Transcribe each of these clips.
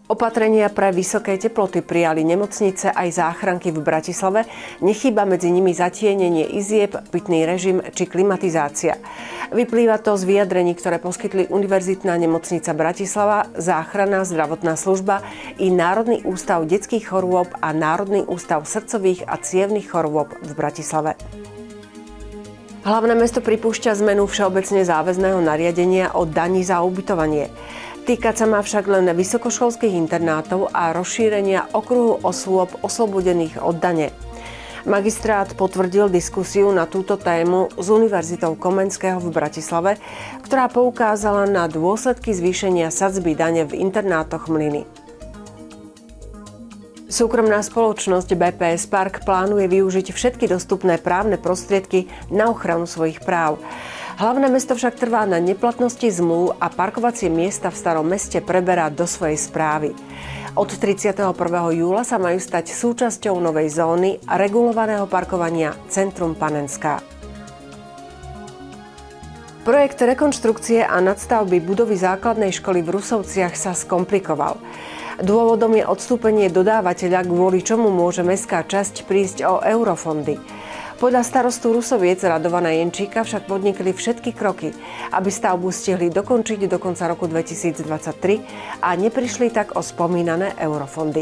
Opatrenia pre vysoké teploty prijali nemocnice aj záchranky v Bratislave, nechýba medzi nimi zatienenie izieb, pitný režim či klimatizácia. Vyplýva to z vyjadrení, ktoré poskytli Univerzitná nemocnica Bratislava, Záchranná zdravotná služba i Národný ústav detských chorôb a Národný ústav srdcových a cievnych chorôb v Bratislave. Hlavné mesto pripúšťa zmenu všeobecne záväzného nariadenia o dani za ubytovanie. Týkať sa má však len vysokoškolských internátov a rozšírenia okruhu osôb oslobodených od dane. Magistrát potvrdil diskusiu na túto tému s Univerzitou Komenského v Bratislave, ktorá poukázala na dôsledky zvýšenia sadzby dane v internátoch Mlyny. Súkromná spoločnosť BPS Park plánuje využiť všetky dostupné právne prostriedky na ochranu svojich práv. Hlavné mesto však trvá na neplatnosti zmluv a parkovacie miesta v Starom meste preberá do svojej správy. Od 31. júla sa majú stať súčasťou novej zóny a regulovaného parkovania Centrum Panenská. Projekt rekonštrukcie a nadstavby budovy základnej školy v Rusovciach sa skomplikoval. Dôvodom je odstúpenie dodávateľa, kvôli čomu môže mestská časť prísť o eurofondy. Podľa starostu Rusoviec Radovana Jenčíka však podnikli všetky kroky, aby stavbu stihli dokončiť do konca roku 2023 a neprišli tak o spomínané eurofondy.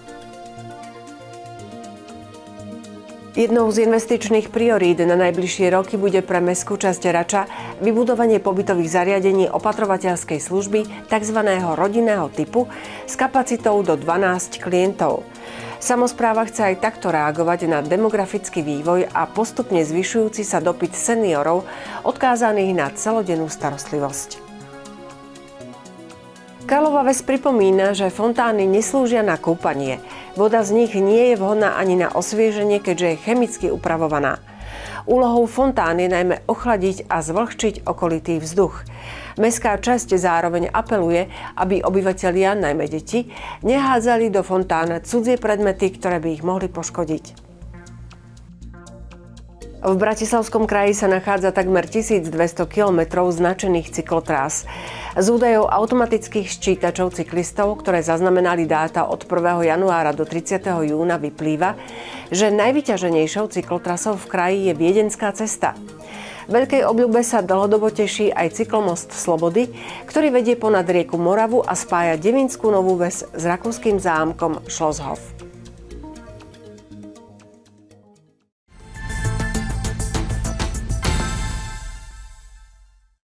Jednou z investičných priorít na najbližšie roky bude pre mestskú časť Rača vybudovanie pobytových zariadení opatrovateľskej služby tzv. Rodinného typu s kapacitou do 12 klientov. Samospráva chce aj takto reagovať na demografický vývoj a postupne zvyšujúci sa dopyt seniorov odkázaných na celodennú starostlivosť. Karlova Ves pripomína, že fontány neslúžia na kúpanie. Voda z nich nie je vhodná ani na osvieženie, keďže je chemicky upravovaná. Úlohou fontán je najmä ochladiť a zvlhčiť okolitý vzduch. Mestská časť zároveň apeluje, aby obyvatelia, najmä deti, nehádzali do fontán cudzie predmety, ktoré by ich mohli poškodiť. V Bratislavskom kraji sa nachádza takmer 1200 kilometrov značených cyklotrás. Z údajov automatických ščítačov cyklistov, ktoré zaznamenali dáta od 1. januára do 30. júna, vyplýva, že najvyťaženejšou cyklotrasou v kraji je Viedenská cesta. Veľkej obľúbe sa dlhodobo teší aj cyklomost Slobody, ktorý vedie ponad rieku Moravu a spája Devínskú Novú Ves s rakúskym zámkom Schlosshof.